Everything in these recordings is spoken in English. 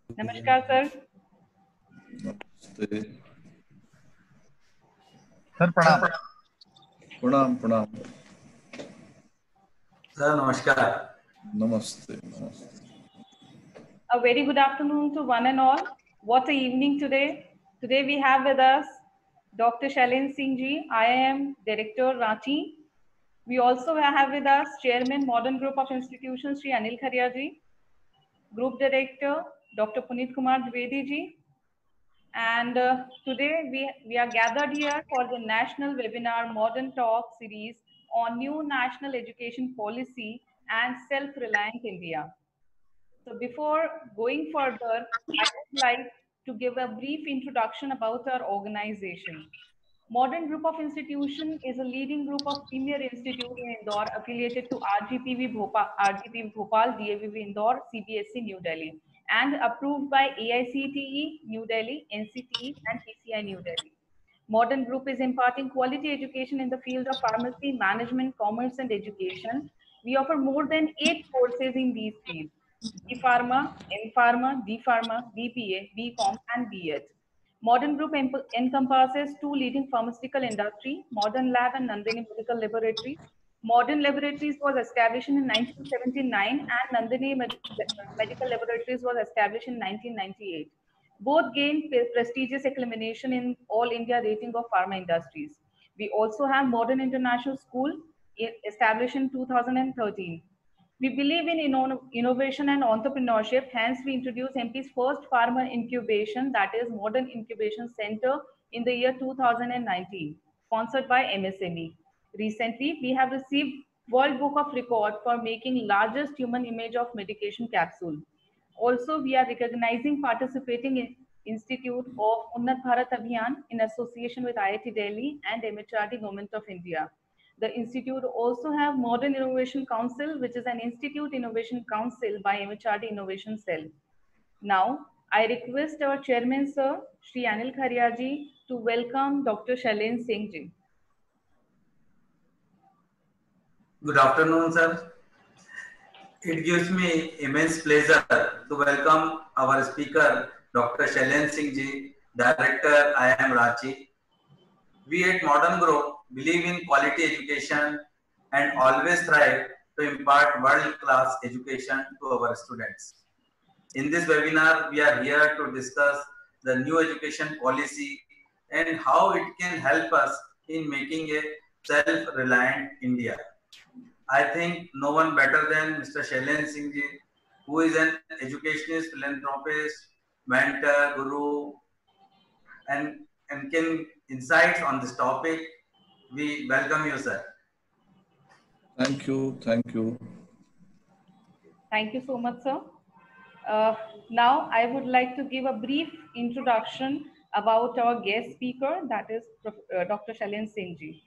नमस्कार सर। नमस्ते सर प्रणाम। प्रणाम प्रणाम सर नमस्कार। नमस्ते नमस्ते A very good afternoon to one and all. What a evening today. Today we have with us Dr. Shailendra Singh ji, IIM Director, Ranchi. We also have with us Chairman, Modern Group of Institutions, Shri Anil Kharia ji, Group Director, Dr. Puneet Kumar Dwivedi ji. And today we are gathered here for the national webinar Modern Talk series on new national education policy and self-reliant India. So before going further, I would like to give a brief introduction about our organization. Modern Group of Institution is a leading group of premier institutes in Indore affiliated to RGPV Bhopal, DAVV Indore, CBSE New Delhi, and approved by AICTE New Delhi, NCTE, and PCI New Delhi. Modern Group is imparting quality education in the field of pharmacy, management, commerce, and education. We offer more than 8 courses in these fields: B Pharma, M Pharma, D Pharma, BPA, BCom, and B.Ed. Modern Group encompasses two leading pharmaceutical industry, Modern Lab and Nandini Medical Laboratories. Modern Laboratories was established in 1979 and Nandini Medical Laboratories was established in 1998. Both gained prestigious acclamation in All India rating of pharma industries. We also have Modern International School established in 2013. We believe in innovation and entrepreneurship. Hence, we introduced MP's first pharma incubation, that is Modern Incubation Center, in the year 2019, sponsored by MSME. Recently, we have received World Book of Record for making largest human image of medication capsule. Also, we are recognizing participating institute of Unnat Bharat Abhiyan in association with IIT Delhi and MHRD Government of India. The institute also have Modern Innovation Council, which is an Institute Innovation Council by MHRD Innovation Cell. Now, I request our chairman, sir, Shri Anil Kharia ji, to welcome Dr. Shailendra Singh ji. Good afternoon, sir. It gives me immense pleasure to welcome our speaker, Dr. Shailendra Singh ji, Director, IIM Ranchi. We at Modern Group believe in quality education and always strive to impart world-class education to our students. In this webinar, we are here to discuss the new education policy and how it can help us in making a self-reliant India. I think no one better than Mr. Shailendra Singh ji, who is an educationist, philanthropist, mentor, guru, and can insights on this topic. We welcome you, sir. Thank you. Thank you. Thank you so much, sir. Now, I would like to give a brief introduction about our guest speaker, that is Dr. Shailendra Singh ji.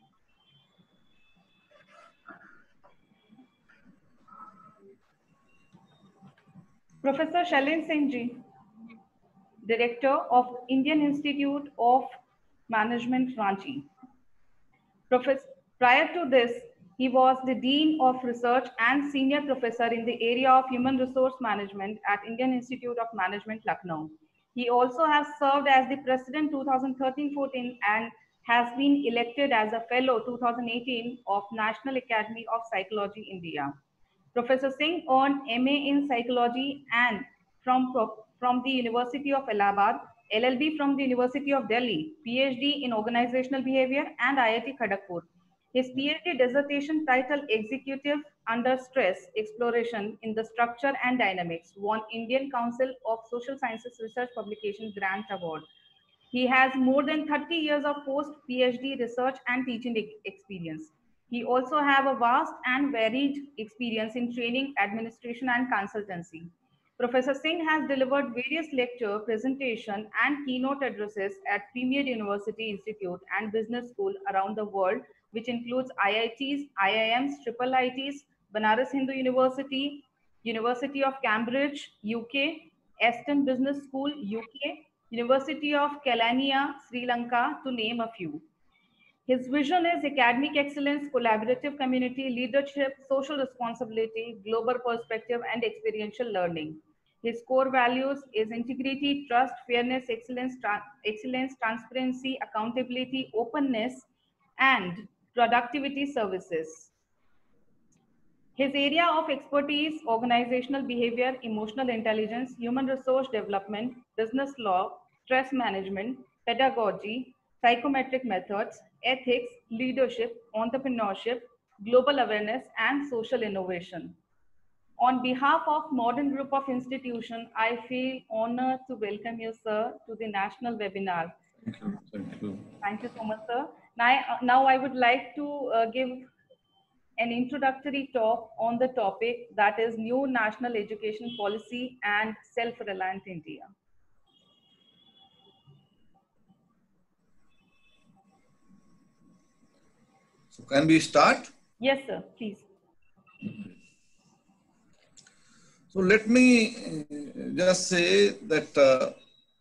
Professor Shailendra Singh ji, Director of Indian Institute of Management, Ranchi. Prior to this, he was the Dean of Research and Senior Professor in the area of Human Resource Management at Indian Institute of Management, Lucknow. He also has served as the President 2013-14 and has been elected as a Fellow 2018 of National Academy of Psychology, India. Professor Singh earned MA in Psychology and from the University of Allahabad, LLB from the University of Delhi, PhD in Organizational Behavior and IIT Kharagpur. His PhD dissertation titled Executive Under Stress Exploration in the Structure and Dynamics won Indian Council of Social Sciences Research Publication Grant Award. He has more than 30 years of post-PhD research and teaching experience. He also has a vast and varied experience in training, administration, and consultancy. Professor Singh has delivered various lecture, presentation, and keynote addresses at premier university institute and business school around the world, which includes IITs, IIMs, IIITs, Banaras Hindu University, University of Cambridge, UK, Aston Business School, UK, University of Kelaniya, Sri Lanka, to name a few. His vision is academic excellence, collaborative community, leadership, social responsibility, global perspective, and experiential learning. His core values is integrity, trust, fairness, excellence, transparency, accountability, openness, and productivity services. His area of expertise: organizational behavior, emotional intelligence, human resource development, business law, stress management, pedagogy, psychometric methods, ethics, leadership, entrepreneurship, global awareness, and social innovation. On behalf of Modern Group of Institutions, I feel honored to welcome you, sir, to the national webinar. Thank you. Thank you. Thank you so much, sir. Now I would like to give an introductory talk on the topic, that is new national education policy and self-reliant India. So can we start? Yes, sir, please. So let me just say that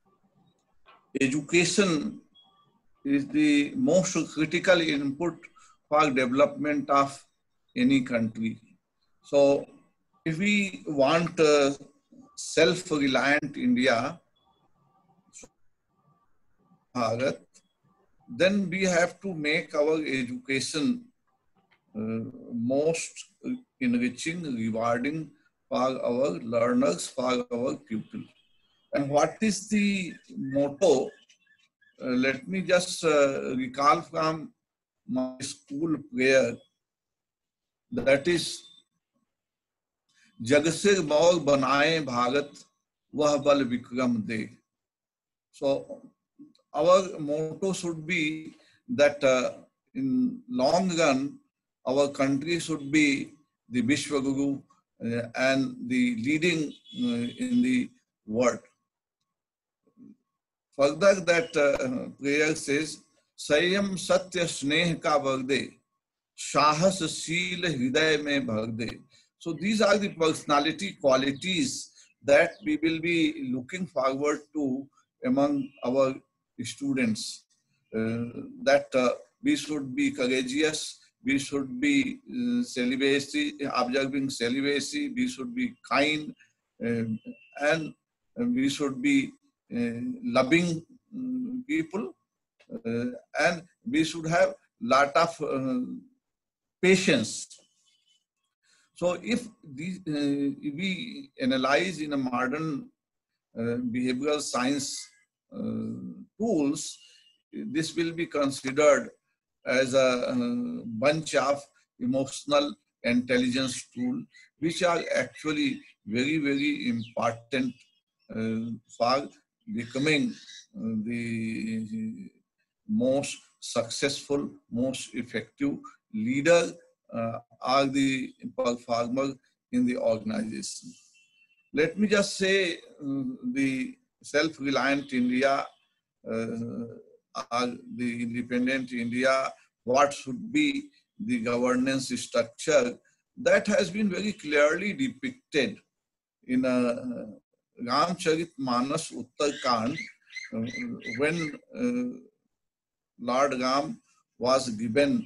education is the most critical input for development of any country. So if we want self-reliant India, Bharat, then we have to make our education most enriching, rewarding for our learners, for our pupils. And what is the motto? Let me just recall from my school prayer. That is, जग से मौल बनाए भारत वह बल विक्रम दे. So our motto should be that in long run, our country should be the Vishwaguru and the leading in the world. Further, that prayer says, Sayam Satya Sneh ka Varde, Shahas Sheel Hriday mein bhar de. So these are the personality qualities that we will be looking forward to among our students. That we should be courageous, we should be observing celibacy, we should be kind, and we should be loving people, and we should have lot of patience. So if these, we analyze in a modern behavioral science tools, this will be considered as a bunch of emotional intelligence tools, which are actually very, very important for becoming the most successful, most effective leader or the performer in the organization. Let me just say the self-reliant India or the independent India, what should be the governance structure, that has been very clearly depicted in Ramcharitmanas Uttarkand, when Lord Ram was given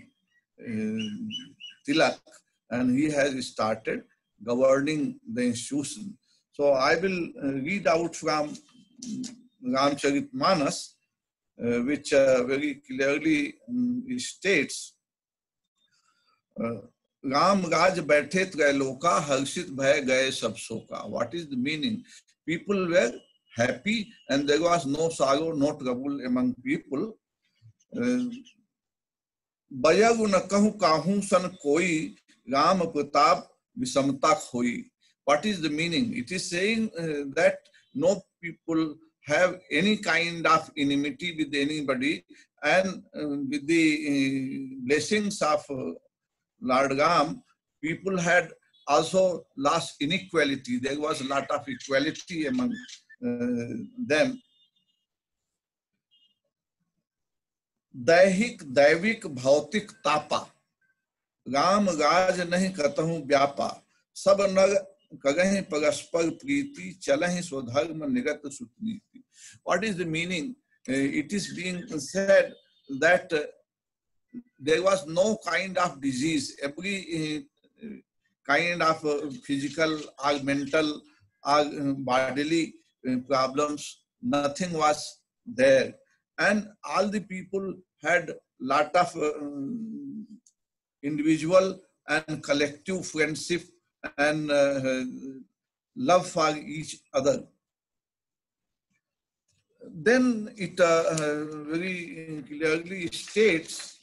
Tilak and he has started governing the institution. So I will read out from Ramcharitmanas, which very clearly states, Ram Raj baithe trailoka, harshit bhai gaye sab soka. What is the meaning? People were happy and there was no sorrow, no trouble among people. Bayag न कहूं काहूं सन कोई, Ram Pratap विषमता खोई. What is the meaning? It is saying that no people have any kind of enmity with anybody, and with the blessings of Lord Ram, people had also lost inequality. There was a lot of equality among them. दैहिक दैविक भौतिक तापा, राम राज नहीं कतहु व्यापा, सब नर करहि परस्पर प्रीति, चलहि स्वधर्म निरत Suniti. What is the meaning? It is being said that there was no kind of disease. Every kind of physical or mental bodily problems, nothing was there. And all the people had lot of individual and collective friendship and love for each other. Then it very clearly states,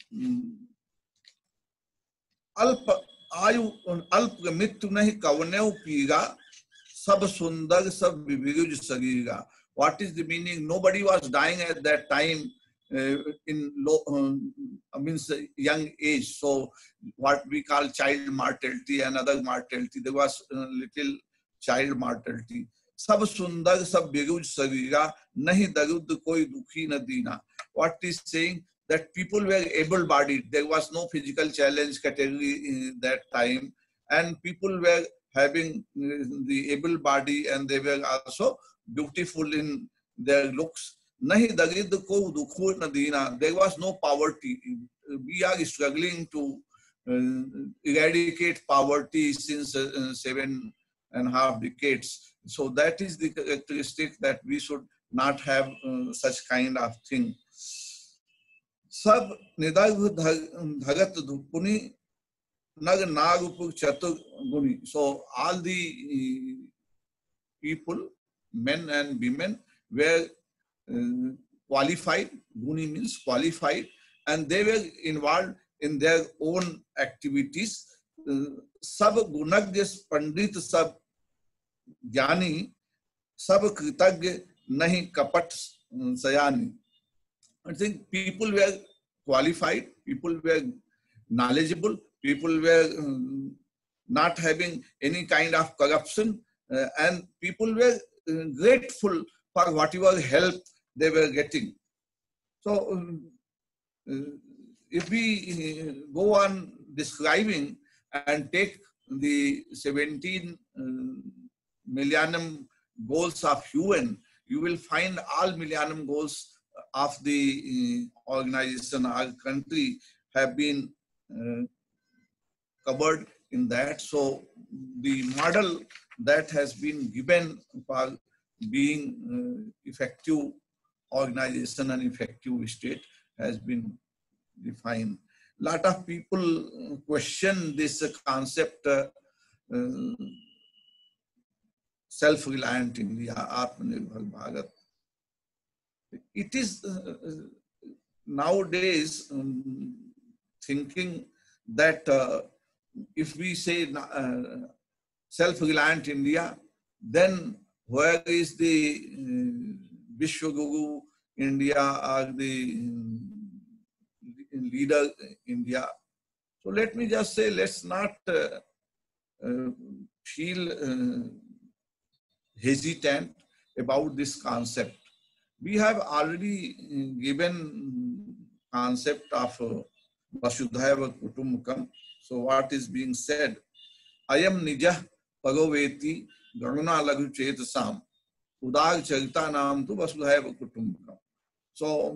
अल्प आयु अल्प मृत्यु नहीं कवने पीगा सब सुंदर सब विविध शरीरा. What is the meaning? Nobody was dying at that time in low, means young age. So what we call child mortality and other mortality, there was little child mortality. सब सुंदर सब विविध शरीरा नहीं दरुद कोई दुखी न दीना. What is saying? That people were able-bodied. There was no physical challenge category in that time, and people were having the able body, and they were also beautiful in their looks. Nahi darid ko dukhu na deena. There was no poverty. We are struggling to eradicate poverty since 7.5 decades. So that is the characteristic that we should not have such kind of thing. सब निदाग धगत धुपुनी नग नागुप चतुर्गुणी. So all the people, men and women, were qualified. Guni means qualified, and they were involved in their own activities. सब गुणज्ञ पंडित सब ज्ञानी सब कृतज्ञ नहीं कपट सयानी. I think people were qualified, people were knowledgeable, people were not having any kind of corruption, and people were grateful for whatever help they were getting. So if we go on describing and take the 17 millennium goals of UN, you will find all millennium goals of the organization or country have been covered in that. So the model that has been given for being effective organization and effective state has been defined. Lot of people question this concept, self-reliant India, Atmanirbhar Bharat. It is nowadays thinking that if we say self-reliant India, then where is the Vishwaguru India or the leader India? So let me just say, let's not feel hesitant about this concept. We have already given concept of Vasudhaiva Kutumbakam. So what is being said? Ayam nijah pagoveti ganguna laghu chetasam udar charita naam tu Vasudhaiva Kutumbakam. So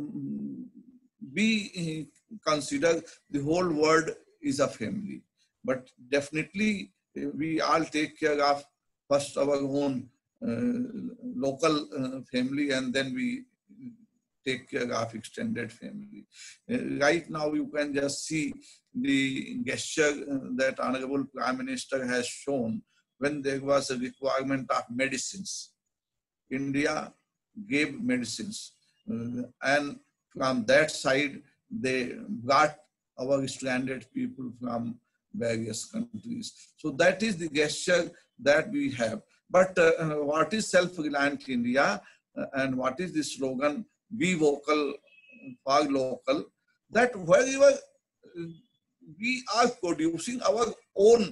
we consider the whole world is a family, but definitely we all take care of first our own local family, and then we take care of extended family. Right now you can just see the gesture that Honorable Prime Minister has shown when there was a requirement of medicines. India gave medicines, and from that side they brought our stranded people from various countries. So that is the gesture that we have. But what is self-reliant India and what is the slogan, be vocal for local, that wherever we are producing our own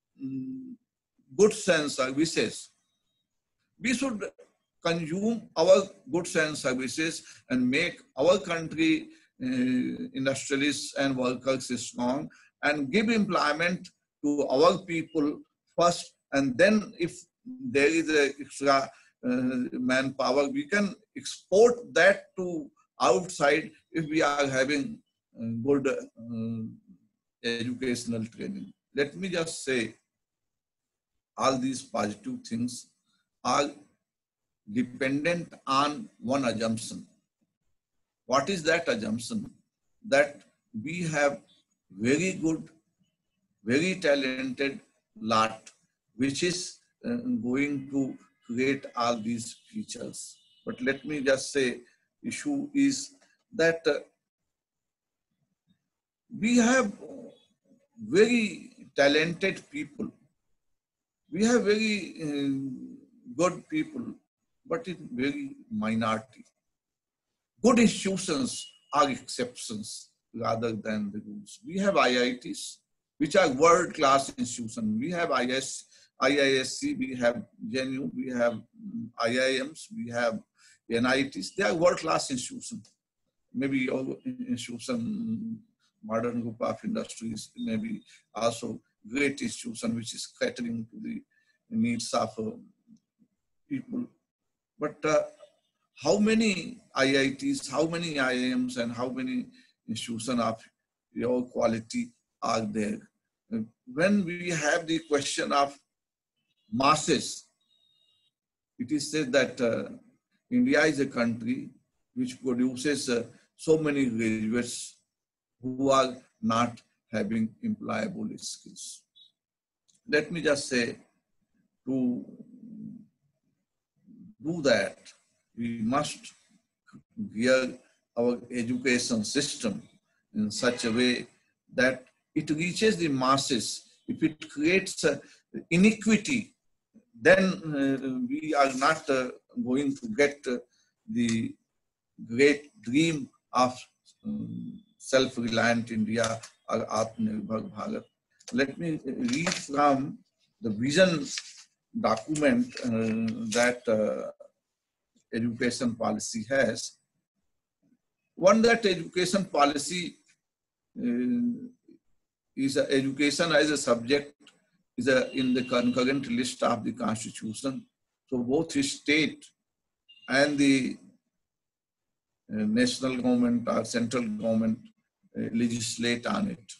goods and services, we should consume our goods and services and make our country industrialists and workers strong and give employment to our people first, and then if there is a extra manpower, we can export that to outside if we are having good educational training. Let me just say all these positive things are dependent on one assumption. What is that assumption? That we have very good, very talented lot, which is going to create all these features. But let me just say, issue is that we have very talented people. We have very good people, but in very minority. Good institutions are exceptions rather than the rules. We have IITs, which are world-class institutions. We have IISc, we have JNU, we have IIMs, we have NITs. They are world-class institutions. Maybe institution, modern group of industries, maybe also great institution which is catering to the needs of people. But how many IITs, how many IIMs, and how many institutions of your quality are there? When we have the question of masses, it is said that India is a country which produces so many graduates who are not having employable skills. Let me just say, to do that, we must gear our education system in such a way that it reaches the masses. If it creates inequity, then we are not going to get the great dream of self-reliant India or Atmanirbhar Bharat. Let me read from the vision document that education policy has. One, that education policy is education as a subject is in the concurrent list of the Constitution. So both the state and the national government or central government legislate on it,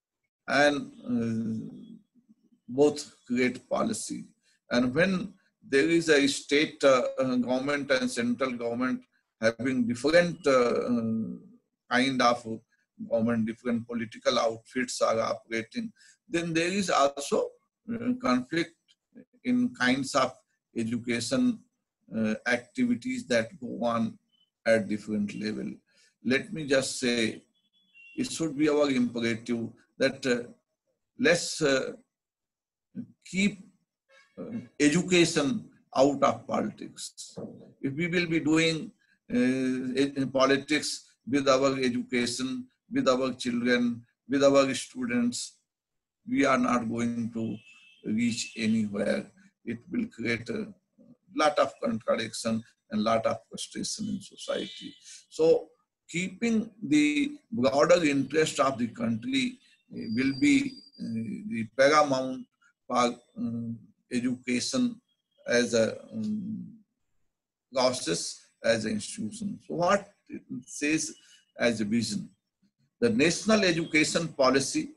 and both create policy. And when there is a state government and central government having different kind of government, different political outfits are operating, then there is also conflict in kinds of education activities that go on at different level. Let me just say, it should be our imperative that let's keep education out of politics. If we will be doing politics with our education, with our children, with our students, we are not going to reach anywhere. It will create a lot of contradiction and lot of frustration in society. So keeping the broader interest of the country will be the paramount for education as a process, as an institution. So what it says as a vision, the National Education Policy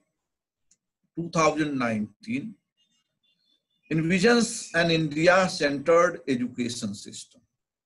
2019 envisions an India-centered education system.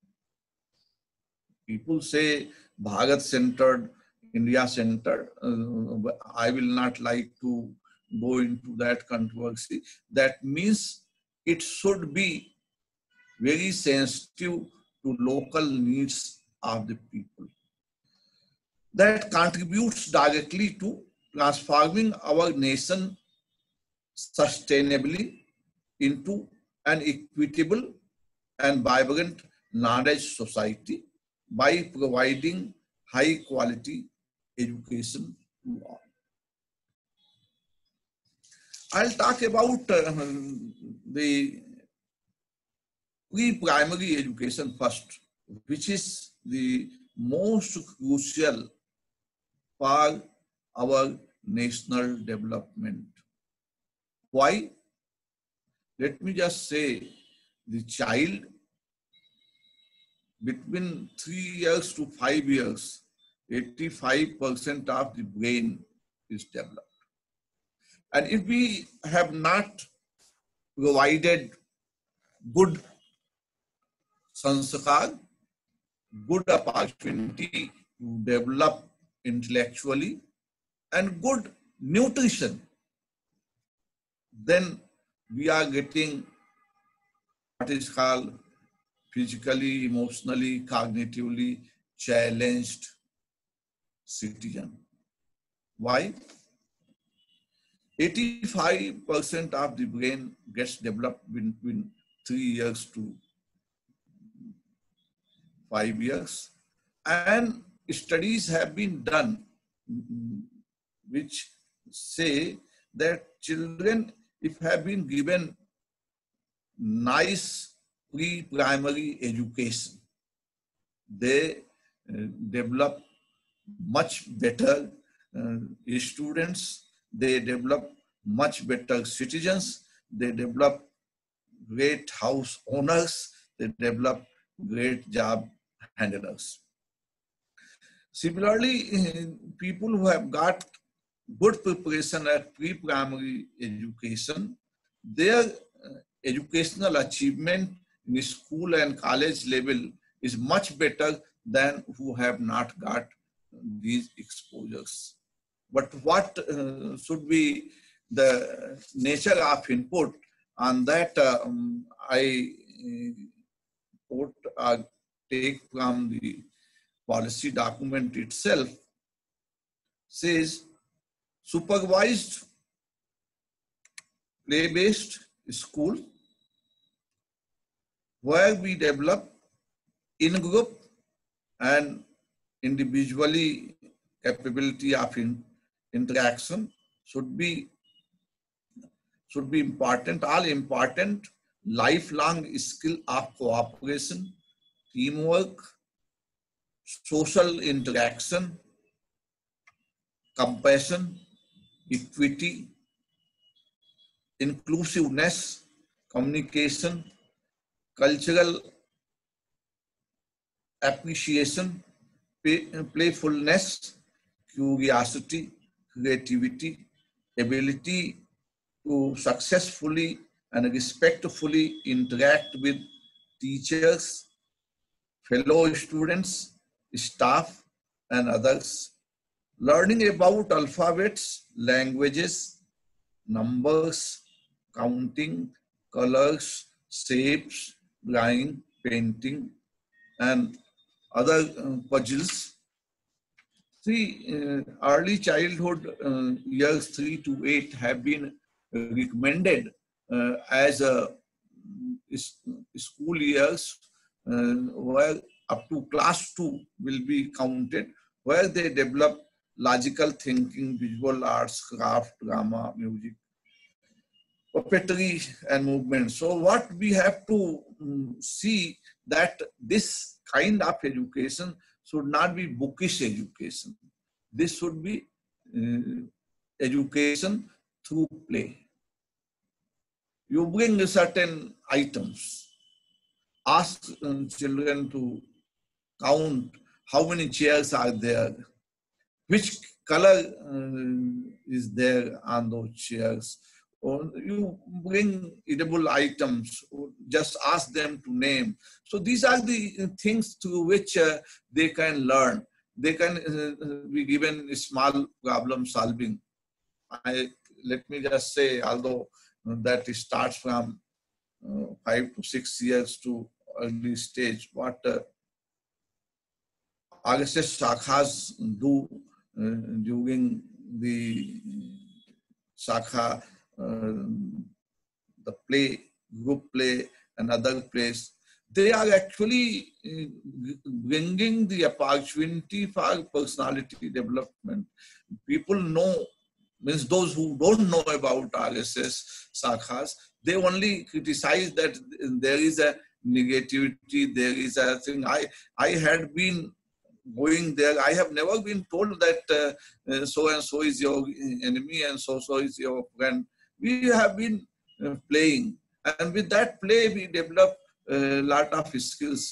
People say Bharat-centered, India-centered. I will not like to go into that controversy. That means it should be very sensitive to local needs of the people. That contributes directly to transforming our nation sustainably into an equitable and vibrant knowledge society by providing high quality education to all. I'll talk about the pre-primary education first, which is the most crucial for our national development. Why? Let me just say, the child between 3 years to 5 years, 85% of the brain is developed. And if we have not provided good sanskar, good opportunity to develop intellectually, and good nutrition, then we are getting what is called physically, emotionally, cognitively challenged citizen. Why? 85% of the brain gets developed between 3 years to 5 years. And studies have been done which say that children, if have been given nice pre-primary education, they develop much better students, they develop much better citizens, they develop great house owners, they develop great job handlers. Similarly, people who have got good preparation at pre-primary education, their educational achievement in school and college level is much better than who have not got these exposures. But what should be the nature of input on that? I take from the policy document itself. Says supervised play-based school where we develop in-group and individually capability of interaction should be important, all important lifelong skill of cooperation, teamwork, social interaction, compassion, equity, inclusiveness, communication, cultural appreciation, playfulness, curiosity, creativity, ability to successfully and respectfully interact with teachers, fellow students, staff, and others. Learning about alphabets, languages, numbers, counting, colors, shapes, drawing, painting, and other puzzles. Early childhood years 3 to 8 have been recommended as school years where up to class 2 will be counted, where they develop logical thinking, visual arts, craft, drama, music, puppetry, and movement. So what we have to see that this kind of education should not be bookish education. This should be education through play. You bring certain items, ask children to count how many chairs are there, which color is there on those chairs. Or you bring edible items, or just ask them to name. So these are the things through which they can learn. They can be given small problem solving. Let me just say, although that starts from 5 to 6 years to early stage, what RSS Shakhas do during the Shakha, the play, group play, and other plays, they are actually bringing the opportunity for personality development. People know, means those who don't know about RSS Shakhas, they only criticize that there is a negativity, there is a thing. I had been going there. I have never been told that so and so is your enemy and so is your friend. We have been playing, and with that play we develop a lot of skills.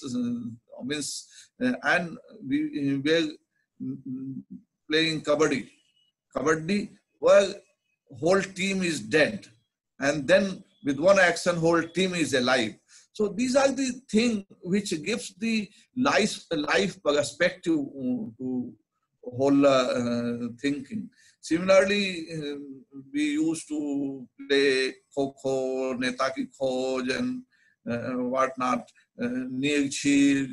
And we were playing kabaddi. Kabaddi, where whole team is dead, and then with one action whole team is alive. So these are the things which gives the life perspective to whole thinking. Similarly, we used to play Kho, Neta Ki Khoj, and whatnot, Nirchi.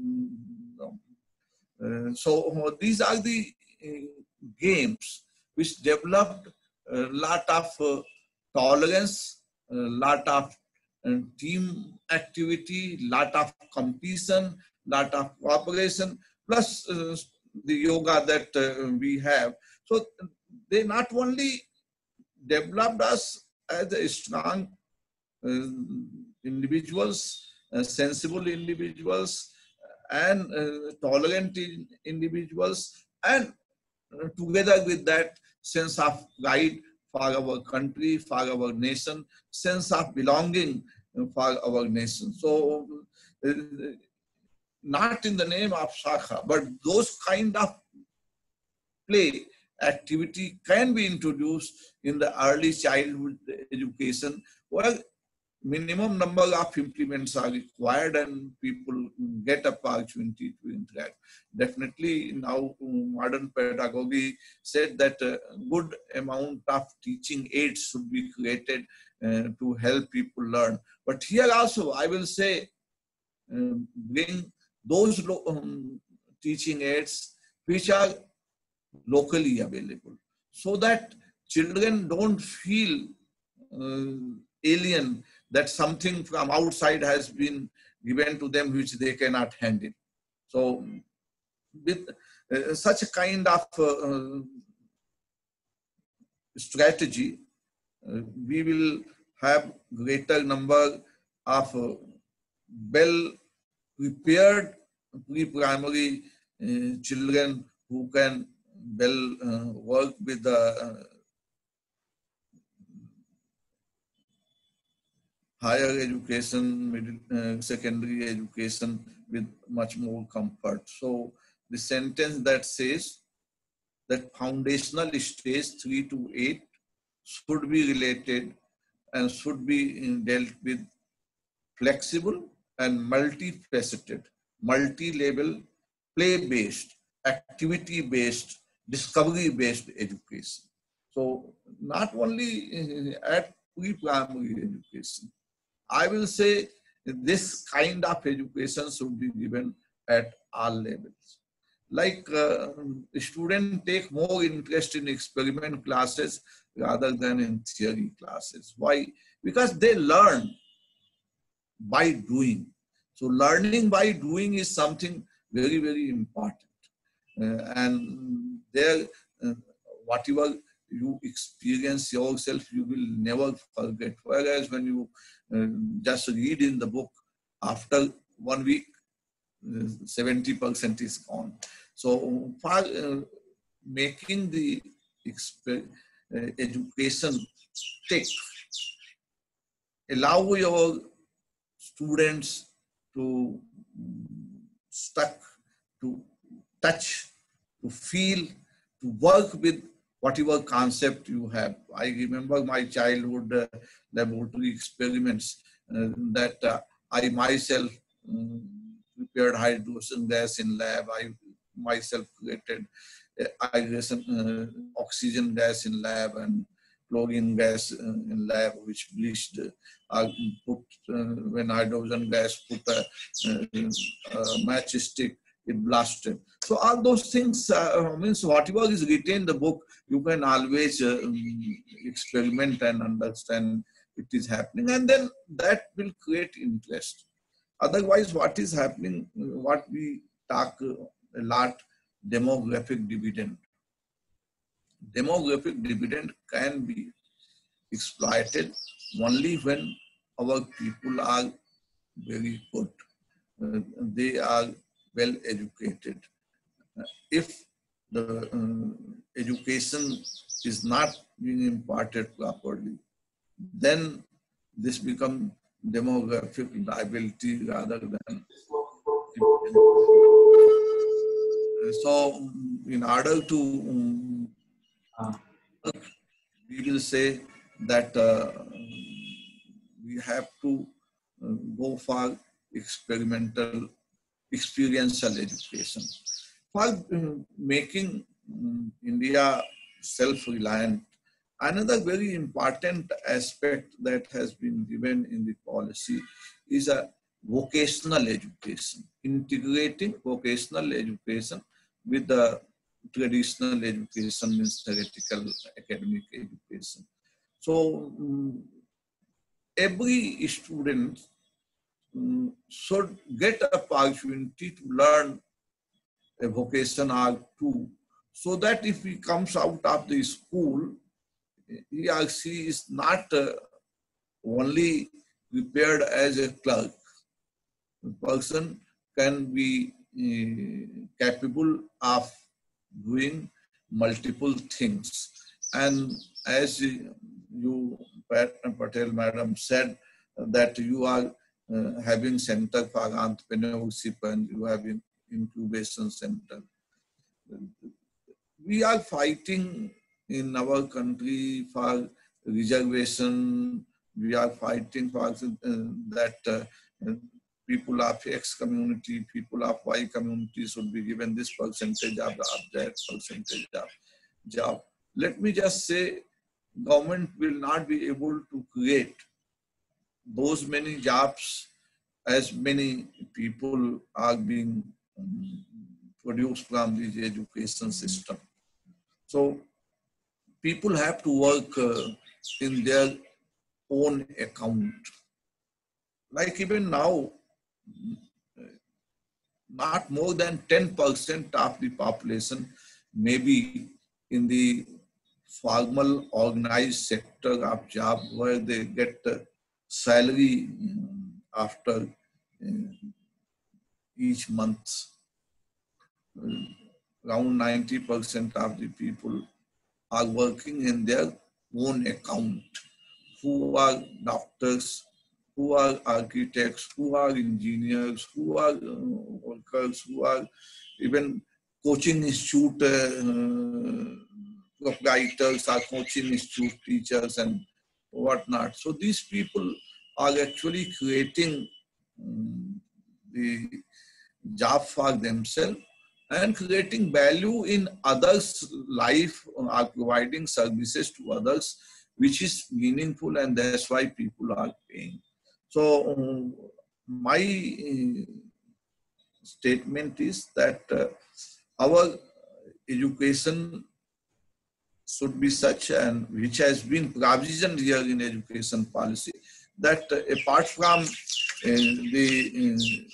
So these are the games which developed a lot of tolerance, a lot of team activity, lot of competition, lot of cooperation, plus the yoga that we have. So they not only developed us as a strong individuals, sensible individuals, and tolerant individuals, and together with that sense of pride for our country, for our nation, sense of belonging for our nation. So not in the name of Shakha, but those kind of play activity can be introduced in the early childhood education, where minimum number of implements are required and people get opportunity to interact. Definitely now modern pedagogy said that a good amount of teaching aids should be created to help people learn. But here also I will say bring those teaching aids which are locally available, so that children don't feel alien, that something from outside has been given to them which they cannot handle. So with such a kind of strategy, we will have greater number of well-prepared pre-primary children who can work with the higher education, middle, secondary education with much more comfort. So the sentence that says that foundational stage 3 to 8 should be related and should be dealt with flexible and multifaceted, multi-level, play-based, activity-based, discovery-based education. So not only at pre-primary education, I will say this kind of education should be given at all levels. Like students take more interest in experiment classes rather than in theory classes. Why? Because they learn by doing. So learning by doing is something very, very important. And there, whatever you experience yourself, you will never forget. Whereas when you just read in the book, after 1 week, 70% is gone. So for making the education stick, allow your students to stuck, to touch, to feel, to work with whatever concept you have. I remember my childhood laboratory experiments that I myself prepared hydrogen gas in lab. I myself created oxygen gas in lab and chlorine gas in lab, which bleached. Put when hydrogen gas put a matchstick, it blasted. So all those things means whatever is written in the book, you can always experiment and understand it is happening, and then that will create interest. Otherwise, what is happening, what we talk a lot, demographic dividend. Demographic dividend can be exploited only when our people are very good. They are well educated. If the education is not being imparted properly, then this becomes demographic liability rather than. So, in order to we will say that we have to go for experiential education. For making India self-reliant, another very important aspect that has been given in the policy is a vocational education, integrating vocational education with the traditional education, means theoretical academic education. So every student should get an opportunity to learn a vocation or two, so that if he comes out of the school, he or she is not only prepared as a clerk. The person can be capable of doing multiple things. And as you, Patel Madam, said that you are having Center for Entrepreneurship and you have an incubation center. We are fighting in our country for reservation. We are fighting for that people of X community, people of Y community should be given this percentage of that percentage of job. Let me just say, government will not be able to create those many jobs as many people are being produced from this education system. So people have to work in their own account. Like even now, not more than 10% of the population may be in the formal organized sector of job where they get salary after each month. Around 90% of the people are working in their own account, who are doctors, who are architects, who are engineers, who are workers, who are even coaching institute proprietors, are coaching institute teachers and whatnot. So these people are actually creating the job for themselves and creating value in others' life, are providing services to others, which is meaningful, and that's why people are paying. So my statement is that our education should be such, and which has been provisioned here in education policy, that apart from the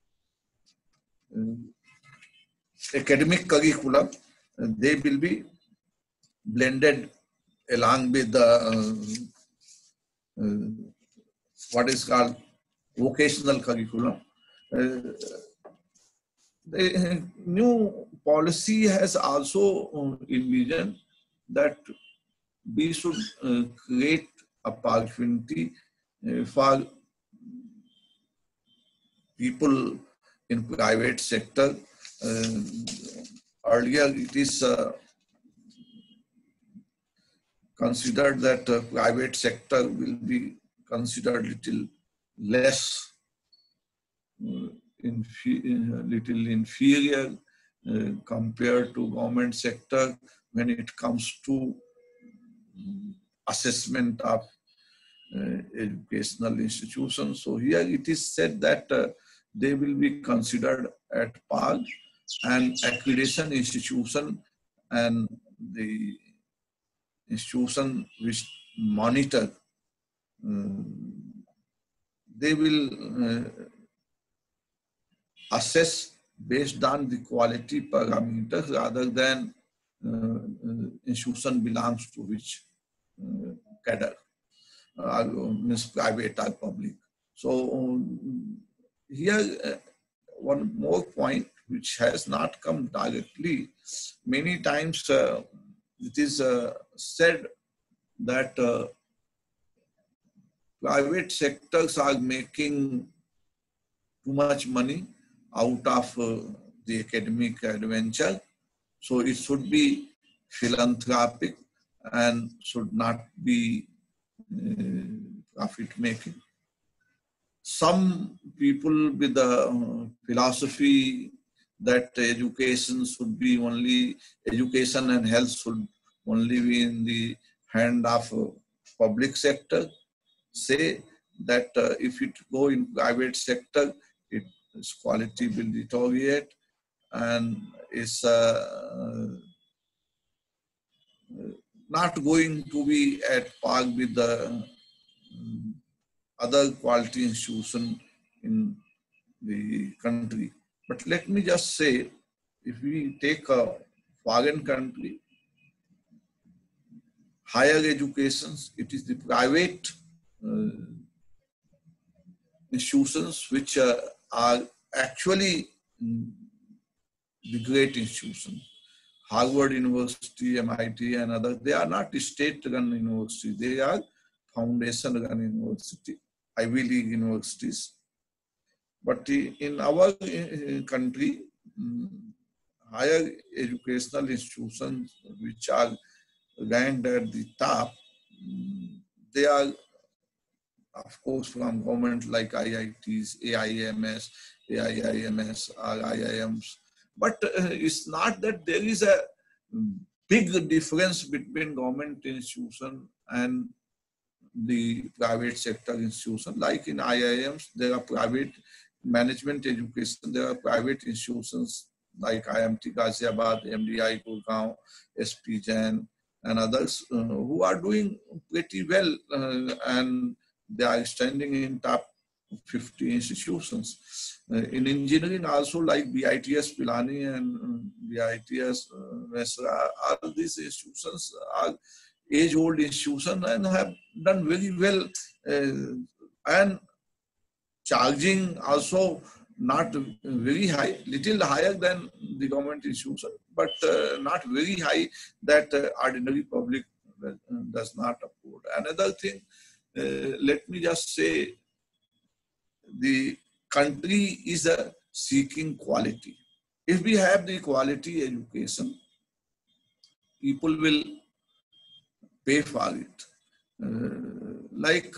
academic curriculum, they will be blended along with the what is called vocational curriculum. The new policy has also envisioned that we should create opportunity for people in private sector. Earlier it is considered that private sector will be considered little less, little inferior compared to government sector when it comes to assessment of educational institutions. So here it is said that they will be considered at par, and accreditation institution and the institution which monitor, they will assess based on the quality parameters rather than institution belongs to which cadre, means private or public. So here one more point which has not come directly. Many times it is said that private sectors are making too much money out of the academic adventure. So it should be philanthropic and should not be profit making. some people with the philosophy that education should be only, education and health should only be in the hand of public sector, say that if it go in private sector, its quality will deteriorate and is not going to be at par with the other quality institution in the country. But let me just say, if we take a foreign country, higher educations, it is the private institutions which are actually the great institutions. Harvard University, MIT and others, they are not state-run universities, they are foundation-run university, Ivy League universities. But in our country, higher educational institutions which are ranked at the top, they are of course from government like IITs, AIMS, AIIMS, or IIMs. But it's not that there is a big difference between government institution and the private sector institution. Like in IIMs, there are private management education, there are private institutions like IMT Ghaziabad, MDI Gurgaon, SP Jain and others who are doing pretty well and they are standing in top 50 institutions. In engineering also, like BITS Pilani and BITS Mesra, all these institutions are age-old institutions and have done very well and charging also not very high, little higher than the government institution, but not very high that ordinary public does not afford. Another thing, let me just say, the country is seeking quality. If we have the quality education, people will pay for it. Like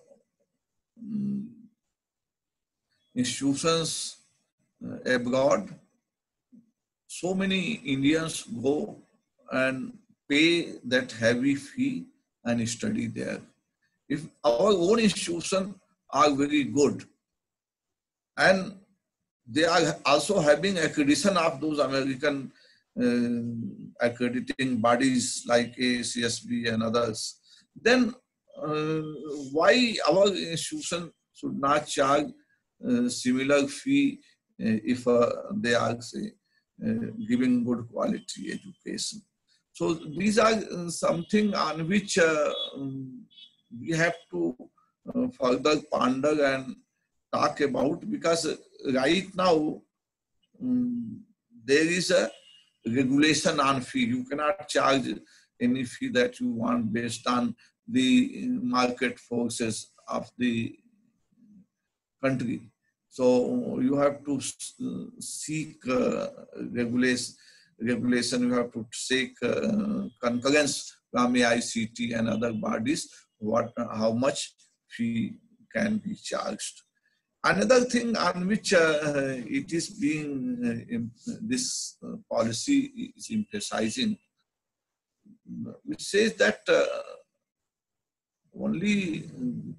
institutions abroad, so many Indians go and pay that heavy fee and study there. If our own institutions are very good and they are also having accreditation of those American accrediting bodies like ACSB and others, then why our institution should not charge similar fee if they are say, giving good quality education. So these are something on which we have to further ponder and talk about, because right now there is a regulation on fee. You cannot charge any fee that you want based on the market forces of the country. So you have to seek regulation, you have to seek concurrence from AICT and other bodies, how much fee can be charged. Another thing on which it is being, this policy is emphasizing, which says that only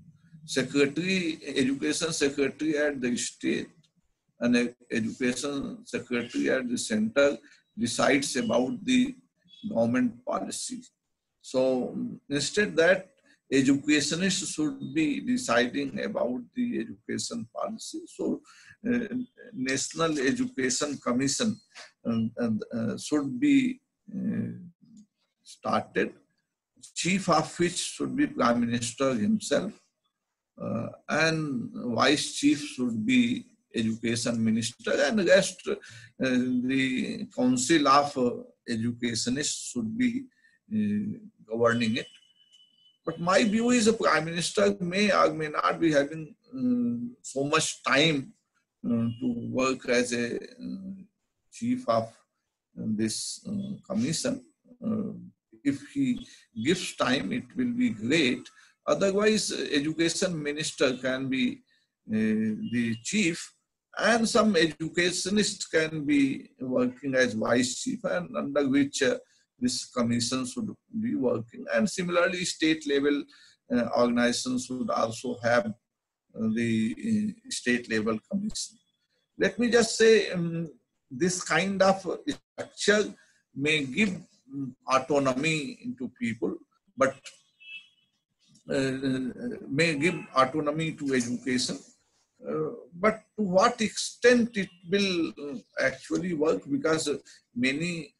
education secretary at the state and education secretary at the center decides about the government policy. So instead that educationists should be deciding about the education policy. So National Education Commission should be started, chief of which should be Prime Minister himself, and vice chief should be education minister, and the rest the council of educationists should be governing it. But my view is the Prime Minister may or may not be having so much time to work as a chief of this commission. If he gives time, it will be great. Otherwise, education minister can be the chief, and some educationist can be working as vice chief, and under which this commission should be working. And similarly, state level organizations should also have the state level commission. Let me just say, this kind of structure may give autonomy to people, but may give autonomy to education. But to what extent it will actually work, because many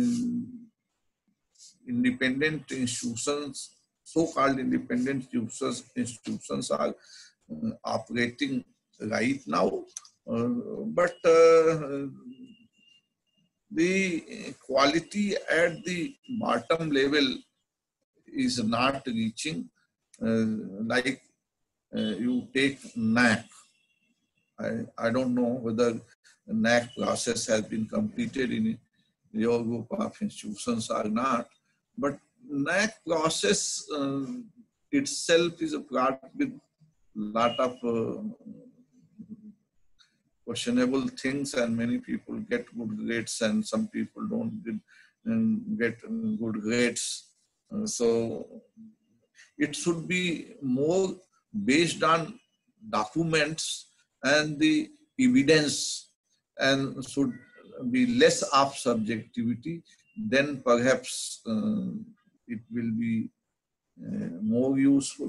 independent institutions, so-called independent institutions are operating right now, but the quality at the bottom level is not reaching. Like you take NAC. I don't know whether the NAC process has been completed in your group of institutions or not, but NAC process itself is a product with a lot of questionable things, and many people get good grades and some people don't get good grades. So it should be more based on documents and the evidence, and should be less of subjectivity. Then perhaps it will be more useful.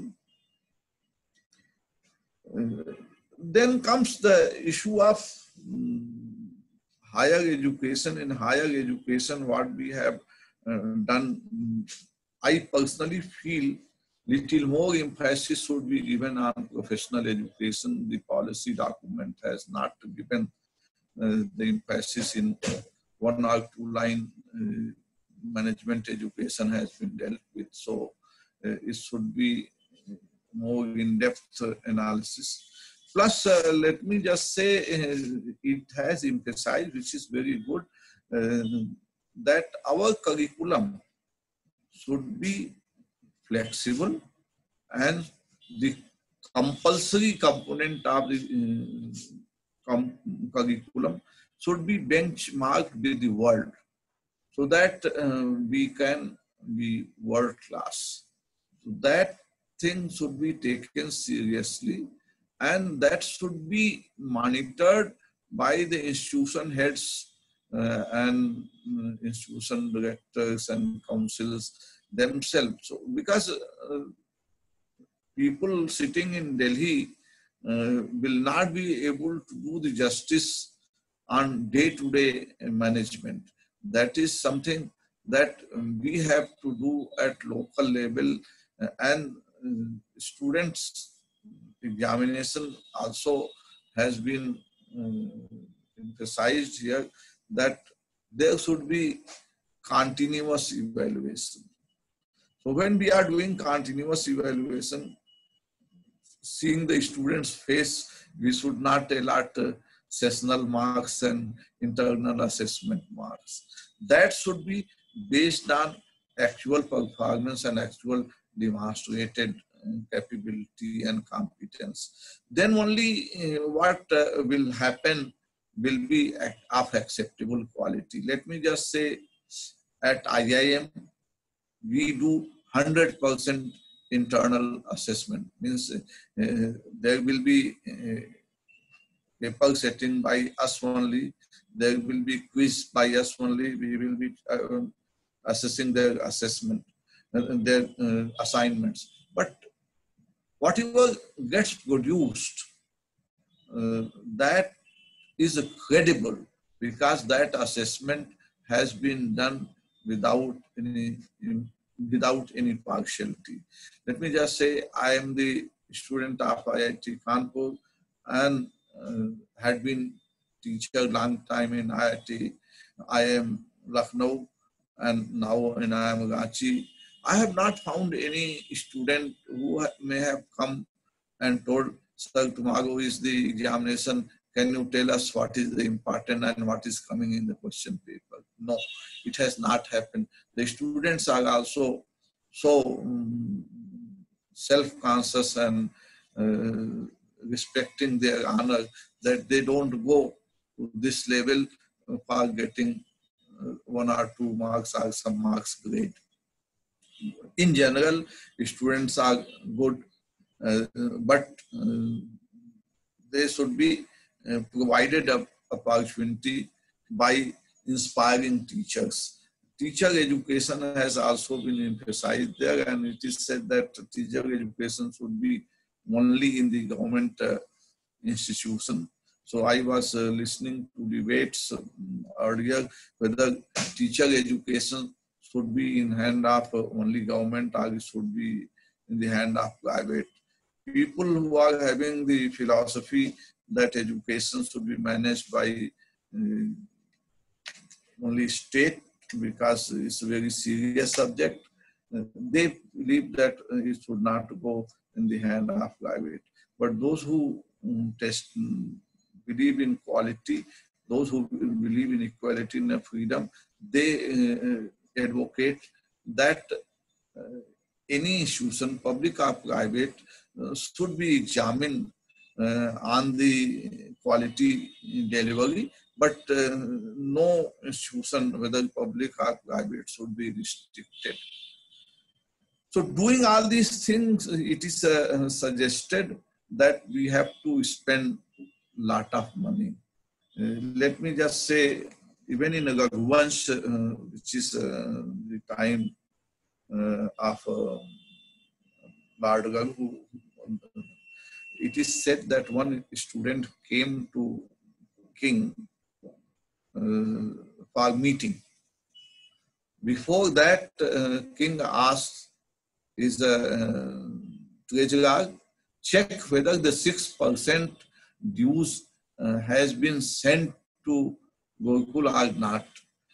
Then comes the issue of higher education. In higher education, what we have done, I personally feel little more emphasis should be given on professional education. The policy document has not given the emphasis in one or two line. Management education has been dealt with, so it should be more in-depth analysis. Plus, let me just say, it has emphasized, which is very good, that our curriculum should be flexible, and the compulsory component of the curriculum should be benchmarked with the world, so that we can be world class. So that thing should be taken seriously, and that should be monitored by the institution heads and institution directors and councils themselves. So, because people sitting in Delhi will not be able to do the justice on day-to-day management. That is something that we have to do at local level, and students' examination also has been emphasized here, that there should be continuous evaluation. So when we are doing continuous evaluation, seeing the student's face, we should not allot sessional marks and internal assessment marks. That should be based on actual performance and actual demonstrated capability and competence. Then only what will happen will be of acceptable quality. Let me just say, at IIM, we do 100% internal assessment. Means there will be paper setting by us only. There will be quiz by us only. We will be assessing their assessment, their assignments. But whatever gets produced, that is credible, because that assessment has been done without any partiality. Let me just say, I am the student of IIT Kanpur and had been teacher long time in IIT. I am Lucknow and now in IIM Ranchi. I have not found any student who may have come and told, sir, tomorrow is the examination. Can you tell us what is the important and what is coming in the question paper? No, it has not happened. The students are also so self-conscious and respecting their honor, that they don't go to this level for getting 1 or 2 marks or some marks grade. In general, students are good, but they should be provided an opportunity by inspiring teachers. Teacher education has also been emphasized there, and it is said that teacher education should be only in the government institution. So I was listening to debates earlier whether teacher education should be in hand of only government or it should be in the hand of private. People who are having the philosophy that education should be managed by only state because it's a very serious subject, they believe that it should not go in the hand of private. But those who believe in quality, those who believe in equality and freedom, they advocate that any institution, public or private, should be examined on the quality delivery, but no institution, whether public or private, should be restricted. So doing all these things, it is suggested that we have to spend a lot of money. Let me just say, even in Raghuvansh, which is the time of Lord Raghu, it is said that one student came to king for meeting. Before that, king asked his treasurer, check whether the 6% dues has been sent to Gurukul or not.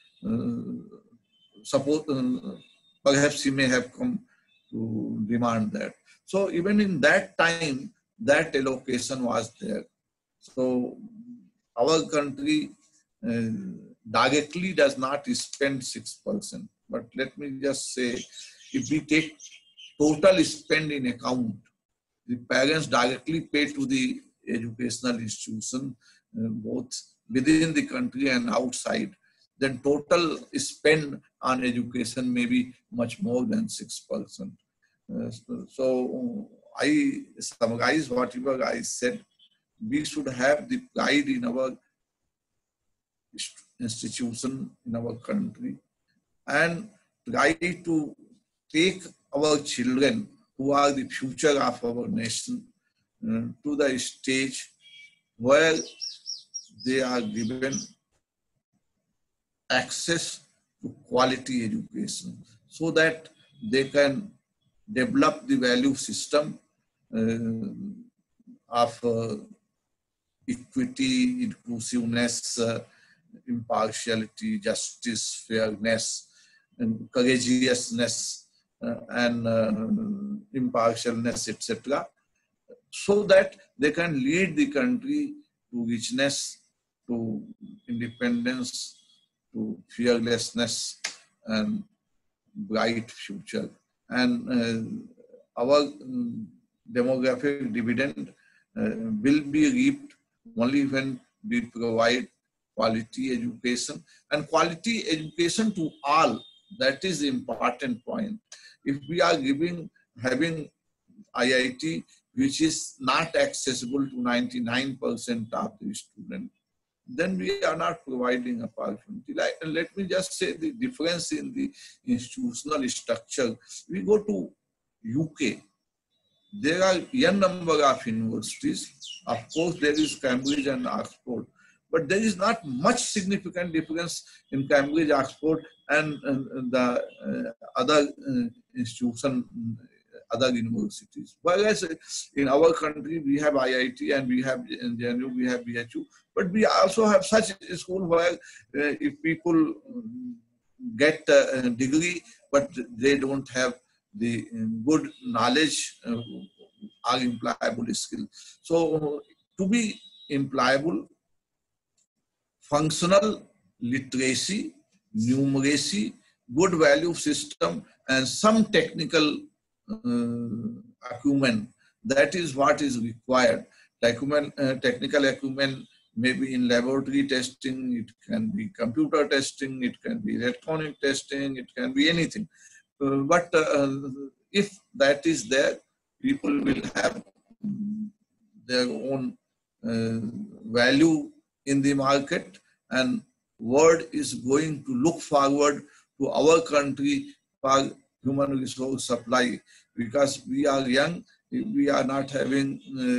Suppose perhaps he may have come to demand that. So even in that time, that allocation was there. So our country directly does not spend 6%. But let me just say, if we take total spend in account, the parents directly pay to the educational institution, both within the country and outside, then total spend on education may be much more than 6%. So I summarize whatever I said. We should have the pride in our institution, in our country, and try to take our children, who are the future of our nation, to the stage where they are given access to quality education so that they can develop the value system of equity, inclusiveness, impartiality, justice, fairness, and courageousness, and impartialness, etc., so that they can lead the country to richness, to independence, to fearlessness, and bright future. And our demographic dividend will be reaped only when we provide quality education, and quality education to all. That is the important point. If we are having IIT, which is not accessible to 99% of the students, then we are not providing opportunity. Let me just say the difference in the institutional structure. We go to UK, there are n number of universities. Of course, there is Cambridge and Oxford, but there is not much significant difference in Cambridge, Oxford, and the other institution, other universities. Whereas in our country, we have IIT and we have in JNU, we have BHU, but we also have such a school where if people get a degree, but they don't have the good knowledge or employable skill. So to be employable, functional literacy, numeracy, good value system, and some technical acumen, that is what is required technical acumen, maybe in laboratory testing, it can be computer testing, it can be electronic testing, it can be anything. But if that is there, people will have their own value in the market, and world is going to look forward to our country for human resource supply, because we are young, we are not having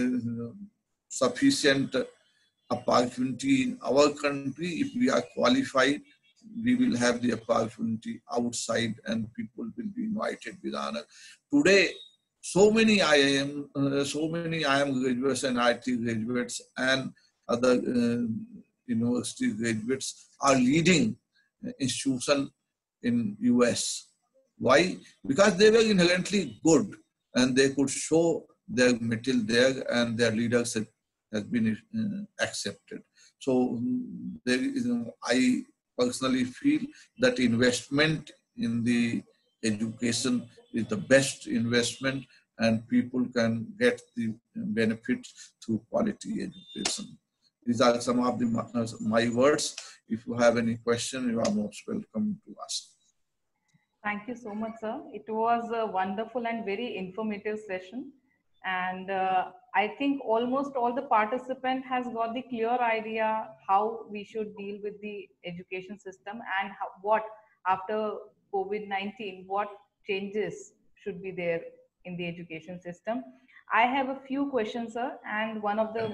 sufficient opportunity in our country. If we are qualified, we will have the opportunity outside, and people will be invited with honor. Today, so many IIM graduates and IT graduates and other university graduates are leading institutions in US. Why? Because they were inherently good and they could show their mettle there, and their leadership has been accepted. So there is, I personally feel that investment in the education is the best investment, and people can get the benefits through quality education. These are some of my words. If you have any question, you are most welcome to ask. Thank you so much, sir. It was a wonderful and very informative session. And I think almost all the participant has got the clear idea how we should deal with the education system, and what after COVID-19, what changes should be there in the education system. I have a few questions, sir, and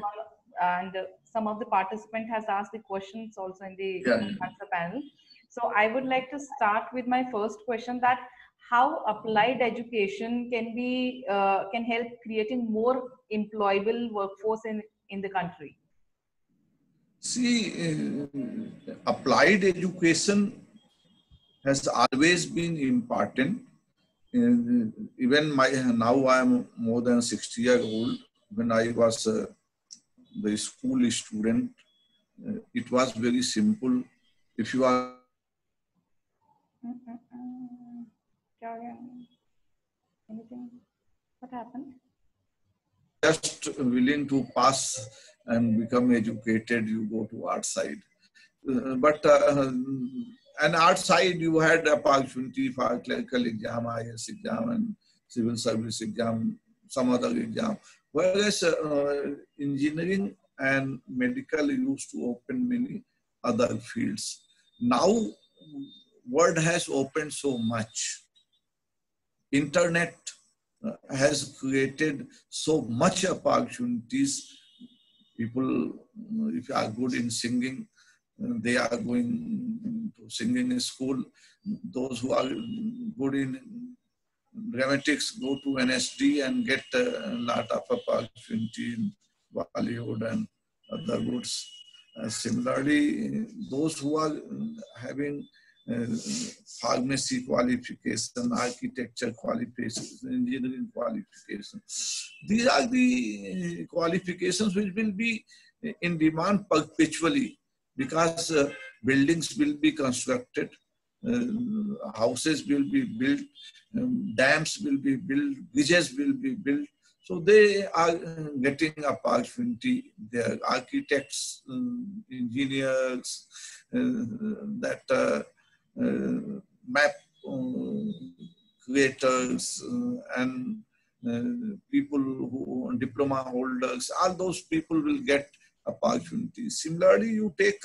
some of the participant has asked the questions also in the answer panel. So I would like to start with my first question, that how applied education can help creating more employable workforce in the country. See, applied education has always been important. Even now I am more than 60 years old. When I was the school student, it was very simple. If you are anything, what happened? Just willing to pass and become educated, you go to art side. But and outside you had opportunity for clerical exam, IAS exam, and civil service exam, some other exam. Whereas engineering and medical used to open many other fields. Now, world has opened so much. Internet has created so much opportunities. People, if you are good in singing, they are going to singing school. Those who are good in dramatics go to NSD and get a lot of opportunity in Bollywood and other goods. Similarly, those who are having pharmacy qualification, architecture qualification, engineering qualification, these are the qualifications which will be in demand perpetually, because buildings will be constructed, houses will be built, dams will be built, bridges will be built. So they are getting opportunity. There are architects, engineers, map creators, and people who diploma holders. All those people will get opportunities. Similarly, you take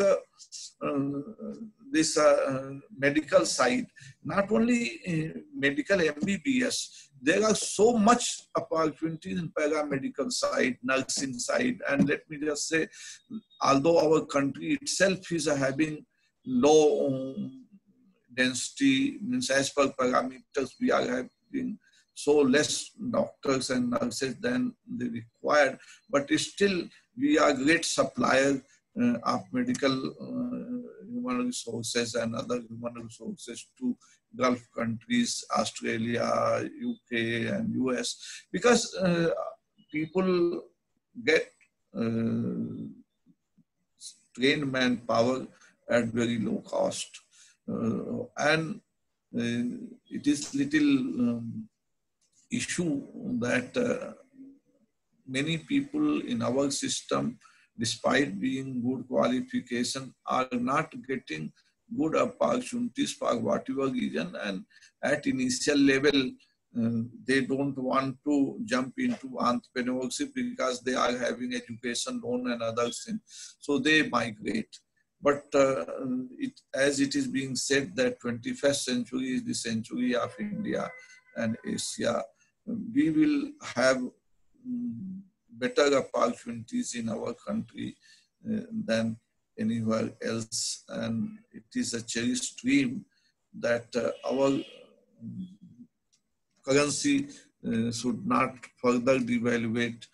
this medical side, not only medical MBBS, there are so much opportunities in paramedical side, nursing side. And let me just say, although our country itself is having low density, means as per parameters, we are having so less doctors and nurses than they required, but still we are great supplier of medical human resources and other human resources to Gulf countries, Australia, UK and US, because people get trained manpower at very low cost. And it is little issue that many people in our system, despite being good qualification, are not getting good opportunities for whatever reason, and at initial level, they don't want to jump into entrepreneurship because they are having education loan and other things. So they migrate. But as it is being said that 21st century is the century of India and Asia, we will have better opportunities in our country than anywhere else. And it is a cherished dream that our currency should not further devaluate.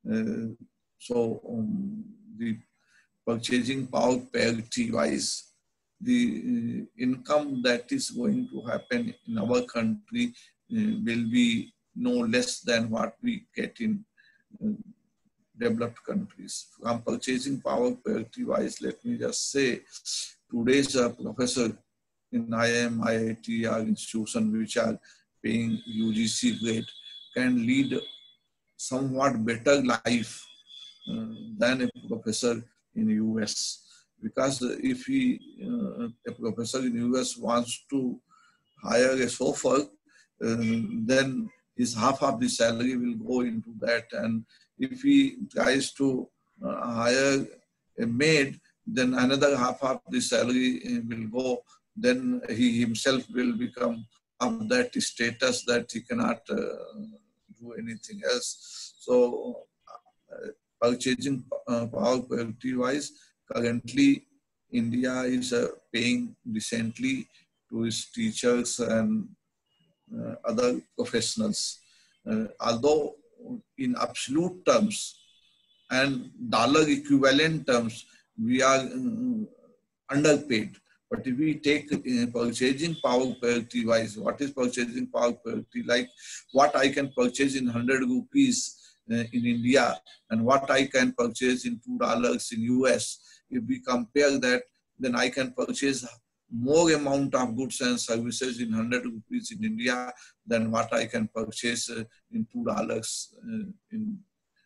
The purchasing power parity wise, the income that is going to happen in our country will be no less than what we get in developed countries. From purchasing power parity wise, let me just say, today's professor in IIM, IIT or institutions which are paying UGC grade can lead somewhat better life than a professor in US. Because if a professor in US wants to hire a chauffeur, then his half of the salary will go into that. And if he tries to hire a maid, then another half of the salary will go. Then he himself will become of that status that he cannot do anything else. So purchasing power parity wise, currently India is paying decently to its teachers and other professionals. Although in absolute terms and dollar equivalent terms, we are underpaid. But if we take purchasing power parity wise, what is purchasing power parity? Like what I can purchase in 100 rupees in India and what I can purchase in $2 in US. If we compare that, then I can purchase more amount of goods and services in 100 rupees in India than what I can purchase in $2 in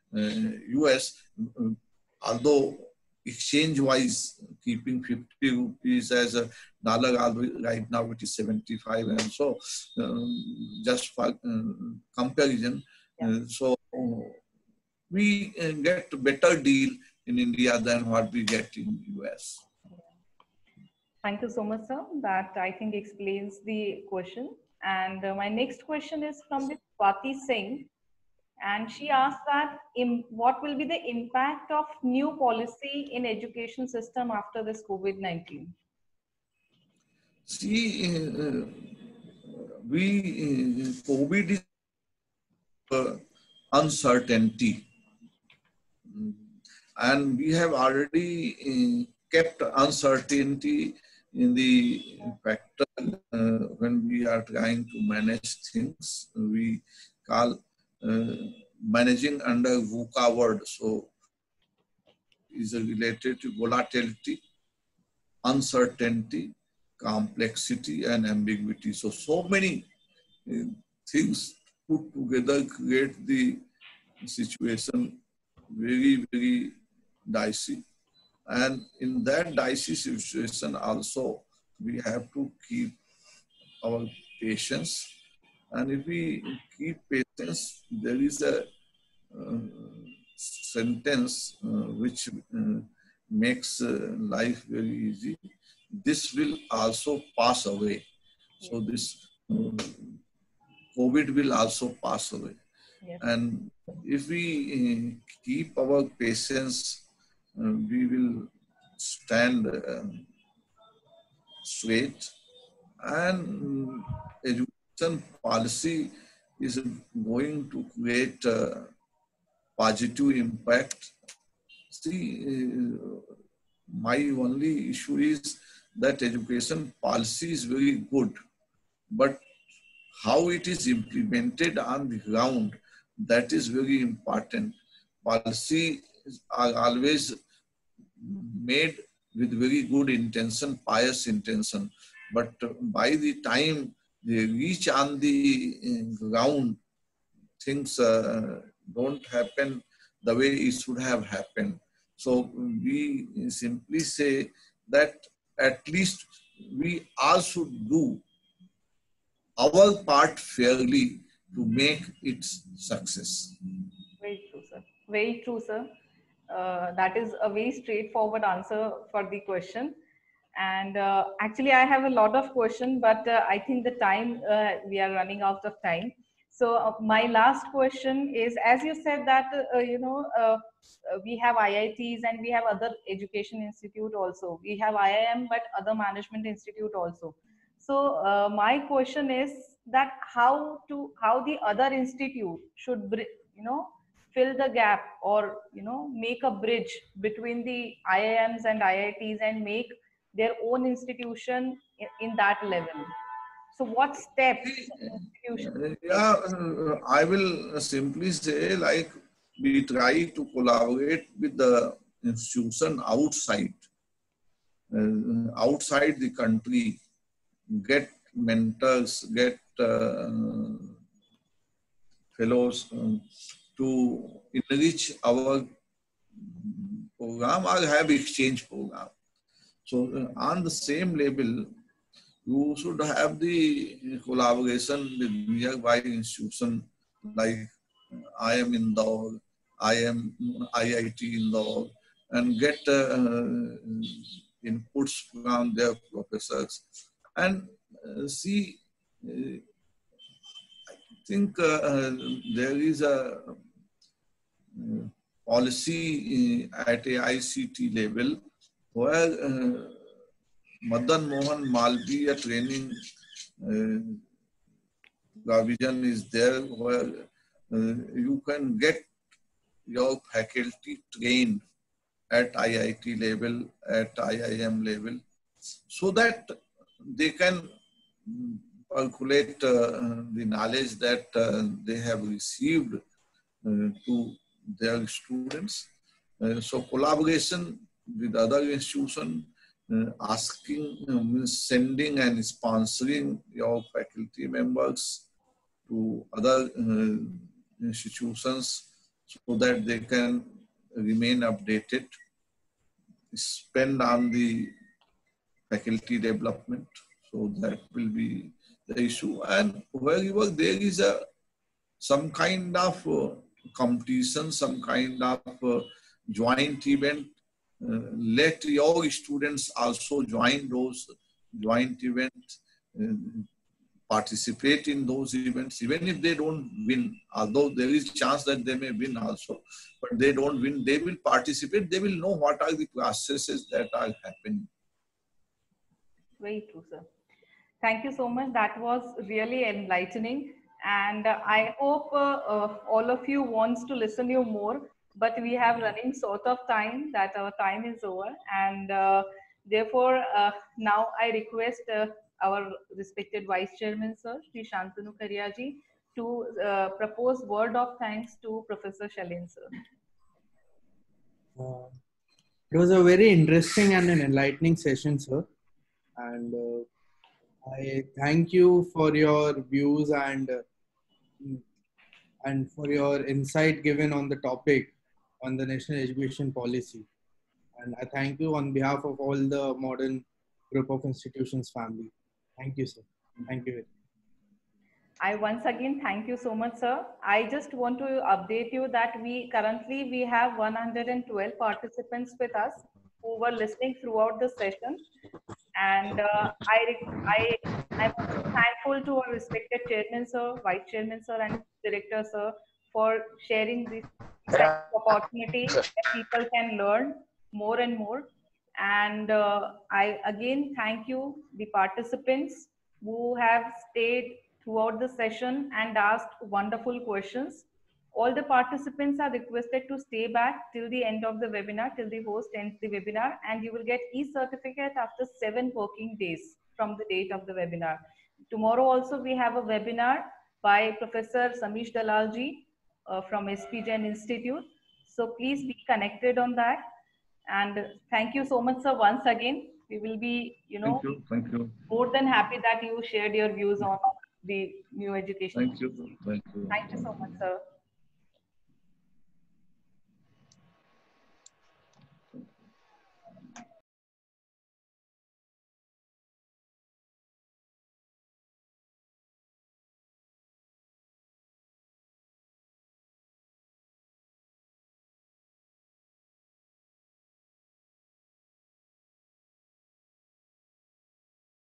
US. Although exchange-wise, keeping 50 rupees as a dollar, right now it is 75, and so just for comparison, so we get better deal in India than what we get in US. Thank you so much, sir. That I think explains the question. And my next question is from the Swati Singh. And she asked that what will be the impact of new policy in education system after this COVID-19? See, COVID is uncertainty. And we have already kept uncertainty in the factor when we are trying to manage things. We call managing under VUCA word. So is related to volatility, uncertainty, complexity, and ambiguity. So many things put together create the situation very, very dicey. And in that dicey situation also, we have to keep our patience. And if we keep patience, there is a sentence which makes life very easy. This will also pass away. So this COVID will also pass away. Yes. And if we keep our patience, we will stand straight. And education policy is going to create positive impact. See, my only issue is that education policy is very good, but how it is implemented on the ground, that is very important. Policies are always made with very good intention, pious intention, but by the time they reach on the ground, things don't happen the way it should have happened. So we simply say that at least we all should do our part fairly to make it success. Very true, sir. Very true, sir. That is a very straightforward answer for the question. And actually, I have a lot of questions, but I think the time, we are running out of time. So my last question is, as you said that, we have IITs and we have other education institute also. We have IIM, but other management institute also. So my question is that how the other institute should, fill the gap, or make a bridge between the IIMs and IITs and make their own institution in that level. So what steps institution? Yeah, I will simply say, like, we try to collaborate with the institution outside the country, get mentors, get fellows to enrich our program or have exchange program. So on the same level, you should have the collaboration with nearby institutions like IIM Indore, IIT Indore, and get inputs from their professors. And see, I think there is a policy at AICT level where Madan Mohan Malviya training provision is there, where you can get your faculty trained at IIT level, at IIM level, so that they can calculate the knowledge that they have received to their students. So collaboration with other institutions, sending and sponsoring your faculty members to other institutions so that they can remain updated, spend on the faculty development. So that will be the issue. And wherever there is some kind of competition, some kind of joint event, let your students also join those joint events, participate in those events, even if they don't win, although there is chance that they may win also, but they don't win, they will participate, they will know what are the processes that are happening. Very true, sir. Thank you so much. That was really enlightening. And I hope all of you wants to listen you more, but we have running sort of time that our time is over. And therefore, now I request our respected Vice Chairman, sir, Shri Shantanu Kariaji, to propose word of thanks to Professor Shailendra, sir. It was a very interesting and an enlightening session, sir. And I thank you for your views and for your insight given on the topic on the National Education Policy. And I thank you on behalf of all the Modern Group of Institutions family. Thank you, sir. Thank you. I once again thank you so much, sir. I just want to update you that we currently have 112 participants with us who were listening throughout the session. And I'm also thankful to our respected chairman, sir, vice chairman, sir, and director, sir, for sharing this opportunity that people can learn more and more. And I again thank you, the participants who have stayed throughout the session and asked wonderful questions. All the participants are requested to stay back till the end of the webinar, till the host ends the webinar, and you will get e-certificate after 7 working days from the date of the webinar. Tomorrow also we have a webinar by Professor Samish Dalalji from SP Jain Institute. So please be connected on that. And thank you so much, sir, once again. We will be, thank you. more than happy that you shared your views on the new education. Thank you. Thank you so much, sir.